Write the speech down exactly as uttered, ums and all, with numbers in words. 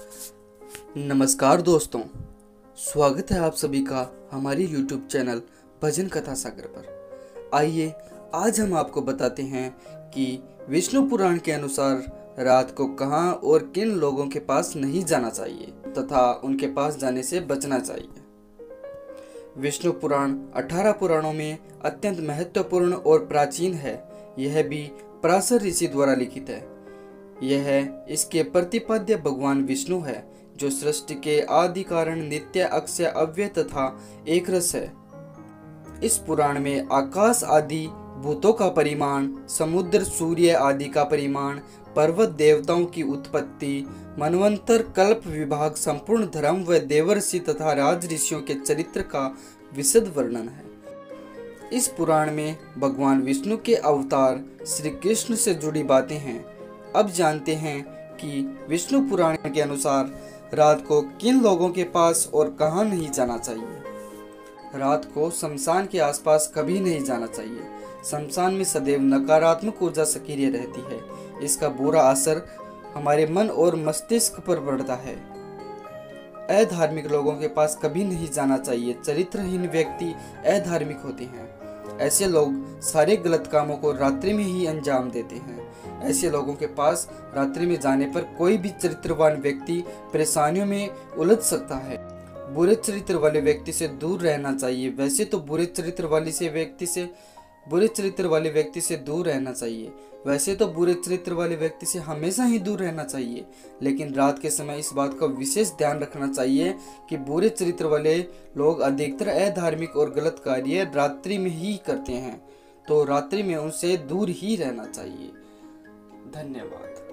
नमस्कार दोस्तों, स्वागत है आप सभी का हमारी यूट्यूब चैनल भजन कथा सागर पर। आइए आज हम आपको बताते हैं कि विष्णु पुराण के अनुसार रात को कहां और किन लोगों के पास नहीं जाना चाहिए तथा उनके पास जाने से बचना चाहिए। विष्णु पुराण अठारह पुराणों में अत्यंत महत्वपूर्ण और प्राचीन है। यह भी पराशर ऋषि द्वारा लिखित है। यह इसके प्रतिपाद्य भगवान विष्णु है, जो सृष्टि के आदि कारण, नित्य, अक्षय, अव्यय तथा एक रस है। इस पुराण में आकाश आदि भूतों का परिमाण, समुद्र, सूर्य आदि का परिमाण, पर्वत, देवताओं की उत्पत्ति, मनवंतर, कल्प, विभाग, संपूर्ण धर्म व देवर्षि तथा राज ऋषियों के चरित्र का विशद वर्णन है। इस पुराण में भगवान विष्णु के अवतार श्री कृष्ण से जुड़ी बातें हैं। अब जानते हैं कि विष्णु पुराण के अनुसार रात को किन लोगों के पास और कहां नहीं जाना चाहिए। रात को शमशान के आसपास कभी नहीं जाना चाहिए। शमशान में सदैव नकारात्मक ऊर्जा सक्रिय रहती है। इसका बुरा असर हमारे मन और मस्तिष्क पर पड़ता है। अधार्मिक लोगों के पास कभी नहीं जाना चाहिए। चरित्रहीन व्यक्ति अधार्मिक होते हैं। ऐसे लोग सारे गलत कामों को रात्रि में ही अंजाम देते हैं। ऐसे लोगों के पास रात्रि में जाने पर कोई भी चरित्रवान व्यक्ति परेशानियों में उलझ सकता है। बुरे चरित्र वाले व्यक्ति से दूर रहना चाहिए। वैसे तो बुरे चरित्र वाले से व्यक्ति से बुरे चरित्र वाले व्यक्ति से दूर रहना चाहिए वैसे तो बुरे चरित्र वाले व्यक्ति से हमेशा ही दूर रहना चाहिए, लेकिन रात के समय इस बात का विशेष ध्यान रखना चाहिए कि बुरे चरित्र वाले लोग अधिकतर अधार्मिक और गलत कार्य रात्रि में ही करते हैं, तो रात्रि में उनसे दूर ही रहना चाहिए। धन्यवाद।